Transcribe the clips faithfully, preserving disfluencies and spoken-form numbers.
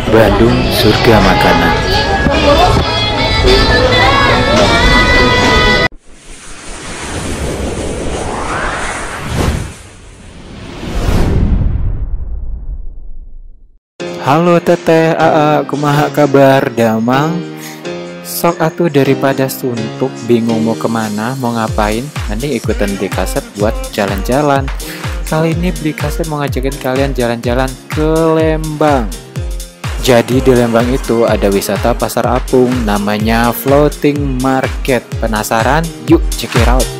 Bandung, surga makanan. Halo teteh, aa, kumaha kabar damang? Sok atuh daripada suntuk, bingung mau kemana, mau ngapain, mending ikutan beli kaset buat jalan-jalan. Kali ini beli kaset mau ngajakin kalian jalan-jalan ke Lembang. Jadi di Lembang itu ada wisata pasar apung, namanya Floating Market. Penasaran? Yuk check it out.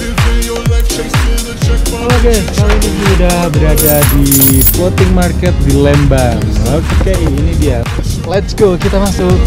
Oke, kali ini sudah berada di Floating Market di Lembang. Oke, ini dia. Let's go, kita masuk.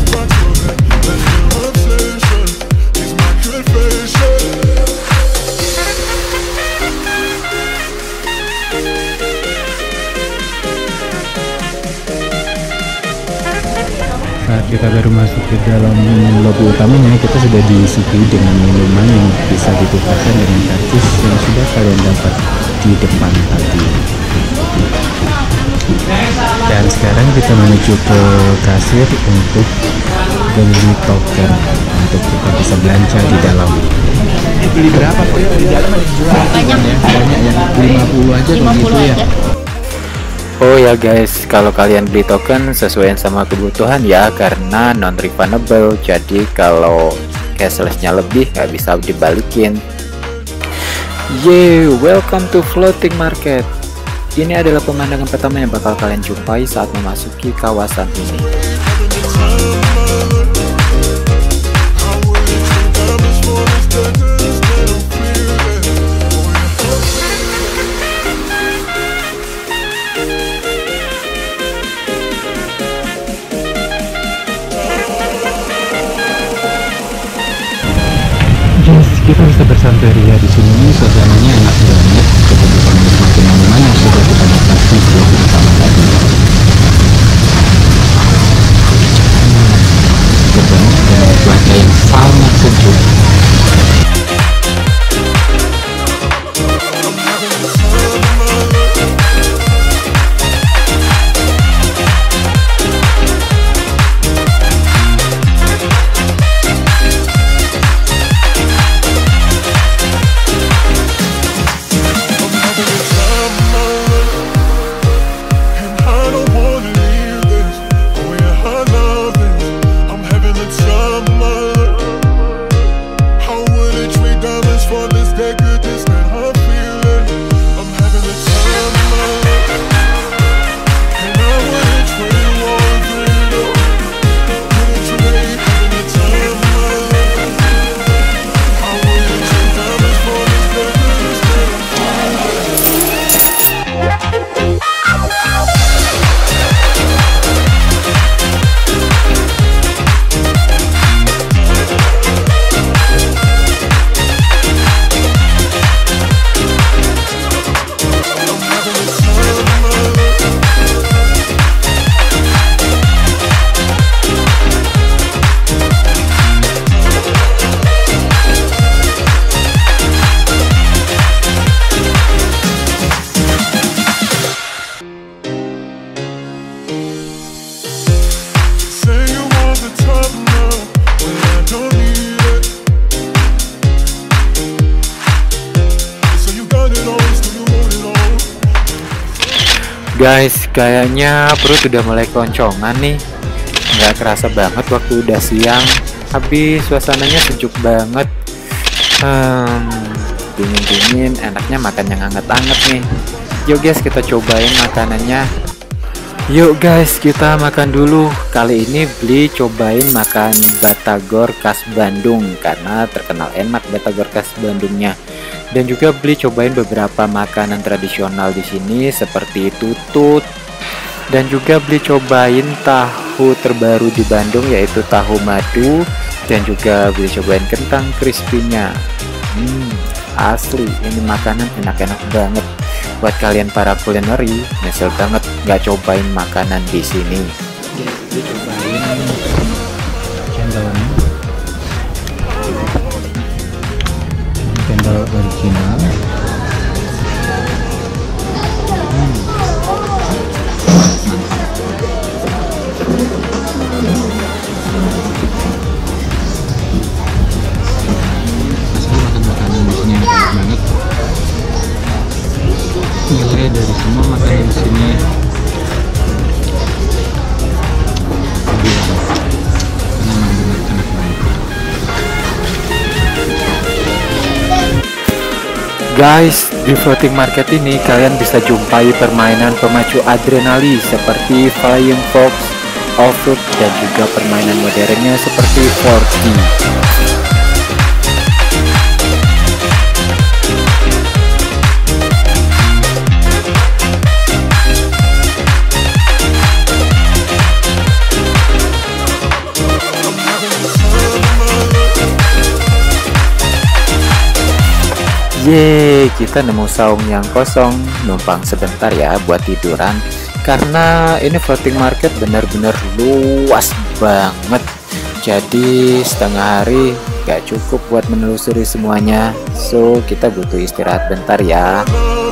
Saat kita baru masuk ke dalam lobi utamanya, kita sudah disuguhi dengan minuman yang bisa ditukarkan dengan karcis yang sudah kalian dapat di depan tadi. Dan sekarang kita menuju ke kasir untuk beli token untuk kita bisa belanja di dalam. Ini beli berapa kok ya? Di dalam ada dijual banyak ya, banyak ya, lima puluh aja begitu ya. Oh ya guys, kalau kalian beli token sesuaiin sama kebutuhan ya, karena non refundable. Jadi kalau cashlessnya lebih nggak bisa dibalikin. Yeay, welcome to Floating Market. Ini adalah pemandangan pertama yang bakal kalian jumpai saat memasuki kawasan ini. Kita bisa bersanteria di sini, suasananya enak banget. Kebetulan menikmati momen yang sudah kita nikmati sebelum bersama tadi. Segar banget dengan cuaca yang sangat sejuk. Guys, kayaknya perut udah mulai keloncongan nih. Nggak kerasa banget waktu udah siang. Habis suasananya sejuk banget. Hmm, dingin-dingin, enaknya makan yang hangat-hangat nih. Yuk guys, kita cobain makanannya. Yuk guys, kita makan dulu. Kali ini beli cobain makan batagor khas Bandung, karena terkenal enak batagor khas Bandungnya. Dan juga beli cobain beberapa makanan tradisional di sini seperti tutut. Dan juga beli cobain tahu terbaru di Bandung, yaitu tahu madu. Dan juga beli cobain kentang crispy-nya. Hmm, asli ini makanan enak-enak banget. Buat kalian para kulineri, nyesel banget nggak cobain makanan di sini. Beli cobain cendolnya. Cendol original. Hmm. Guys, di floating market ini kalian bisa jumpai permainan pemacu adrenalin seperti Flying Fox, Offroad, dan juga permainan modernnya seperti empat D. Yeay, kita nemu saung yang kosong, numpang sebentar ya buat tiduran. Karena ini floating market benar-benar luas banget. Jadi setengah hari gak cukup buat menelusuri semuanya. So, kita butuh istirahat bentar ya.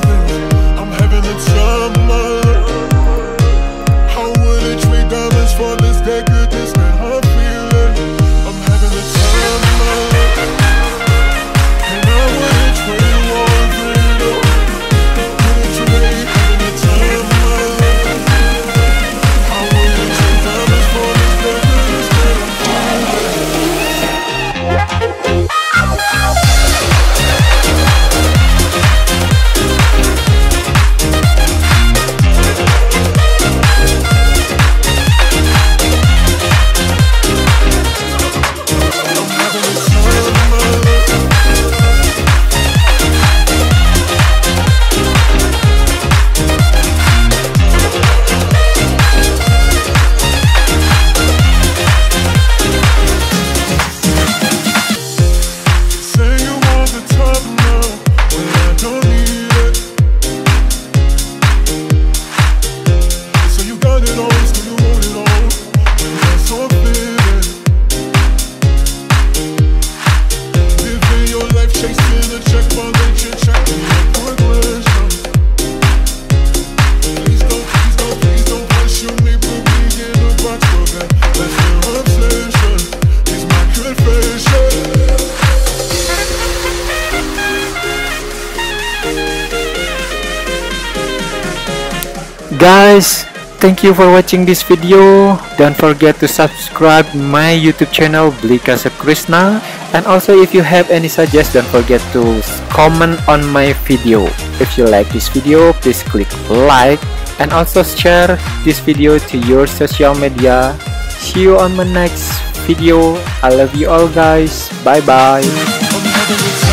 Guys, thank you for watching this video. Don't forget to subscribe my YouTube channel Beli Kaset Krishna, and also if you have any suggestion, don't forget to comment on my video. If you like this video, please click like and also share this video to your social media. See you on my next video. I love you all guys. Bye bye.